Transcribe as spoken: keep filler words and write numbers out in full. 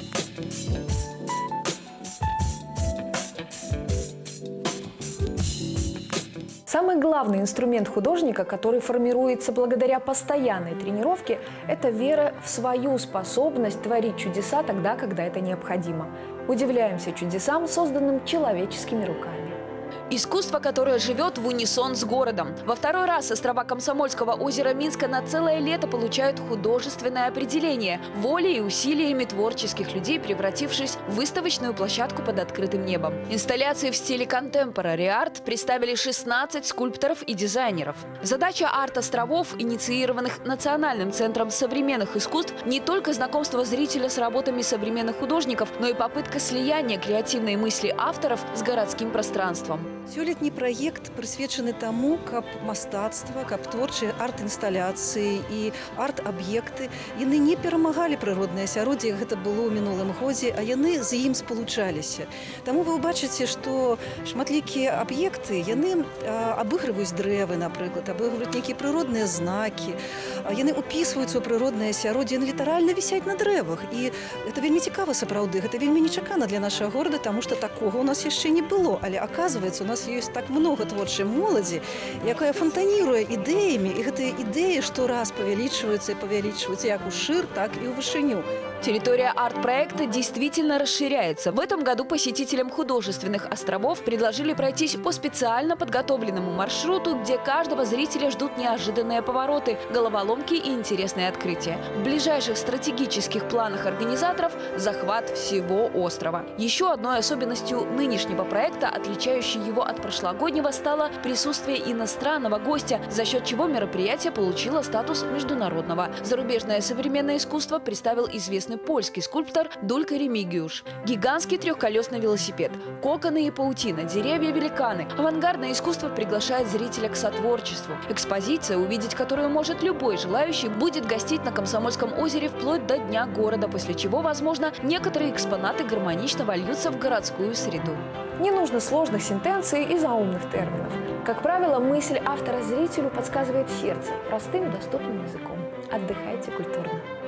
Самый главный инструмент художника, который формируется благодаря постоянной тренировке, это вера в свою способность творить чудеса тогда, когда это необходимо. Удивляемся чудесам, созданным человеческими руками. Искусство, которое живет в унисон с городом. Во второй раз острова Комсомольского озера Минска на целое лето получают художественное определение – волей и усилиями творческих людей, превратившись в выставочную площадку под открытым небом. Инсталляции в стиле contemporary art представили шестнадцать скульпторов и дизайнеров. Задача арт-островов, инициированных Национальным центром современных искусств, не только знакомство зрителя с работами современных художников, но и попытка слияния креативной мысли авторов с городским пространством. Сёлетні праект прысвечаны таму, каб мастацтва, каб творчыя арт-інсталяцыі і арт-аб'екты яны не перамагалі прыроднае асяроддзе, як гэта было ў мінулым годзе, а яны з ім спалучаліся. Таму вы ўбачыце, што шматлікія аб'екты яны абыгрываюць дрэвы, напрыклад, абыгрываюць нейкія прыродныя знакі, яны ўпісваюцца ў прыроднае асяроддзе, яны літаральна вісяць на дрэвах. І гэта вельмі цікава сапраўды, гэта вельмі нечакана для нашага горада, таму што такога ў нас яшчэ не было, але аказваецца, у нас есть так много творчай моладзі, якая фонтаніруе ідэямі, і гэтыя ідэі штораз павялічваюцца і павялічваюцца як у шир, так и у вышыню. Территория арт-проекта действительно расширяется. В этом году посетителям художественных островов предложили пройтись по специально подготовленному маршруту, где каждого зрителя ждут неожиданные повороты, головоломки и интересные открытия. В ближайших стратегических планах организаторов – захват всего острова. Еще одной особенностью нынешнего проекта, отличающей его от прошлогоднего, стало присутствие иностранного гостя, за счет чего мероприятие получило статус международного. Зарубежное современное искусство представил известный польский скульптор Дулька Ремигиуш. Гигантский трехколесный велосипед, коконы и паутина, деревья-великаны. Авангардное искусство приглашает зрителя к сотворчеству. Экспозиция, увидеть которую может любой желающий, будет гостить на Комсомольском озере вплоть до Дня города, после чего, возможно, некоторые экспонаты гармонично вольются в городскую среду. Не нужно сложных сентенций и заумных терминов. Как правило, мысль автора зрителю подсказывает сердце простым и доступным языком. Отдыхайте культурно.